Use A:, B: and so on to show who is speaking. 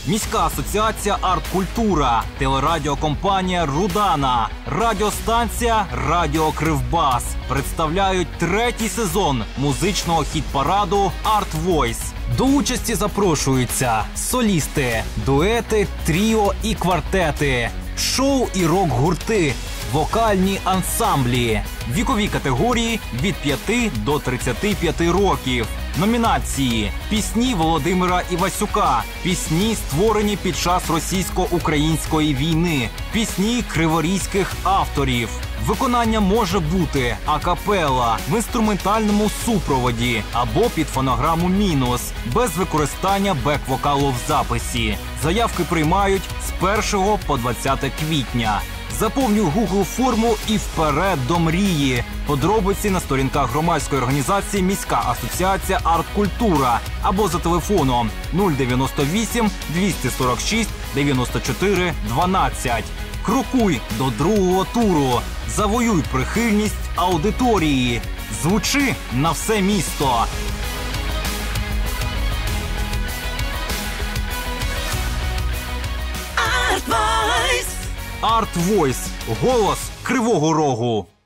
A: Міська асоціація «Арт-культура», телерадіокомпанія «Рудана», радіостанція «Радіо Кривбас» представляють третій сезон музичного хіт-параду «Арт Войс». До участі запрошуються солісти, дуети, тріо і квартети, шоу і рок-гурти, вокальні ансамблі, вікові категорії від 5 до 35 років. Номінації: пісні Володимира Івасюка, пісні, створені під час російсько-української війни, пісні криворізьких авторів. Виконання може бути акапелла, в інструментальному супроводі або під фонограму «Мінус», без використання бек-вокалу в записі. Заявки приймають з 1 по 20 квітня. Заповнюй Google форму і вперед до мрії. Подробиці на сторінках громадської організації «Міська асоціація «Арт-культура» або за телефоном 098 246 94 12. Крокуй до другого туру. Завоюй прихильність аудиторії. Звучи на все місто. Арт Войс. Голос Кривого Рогу.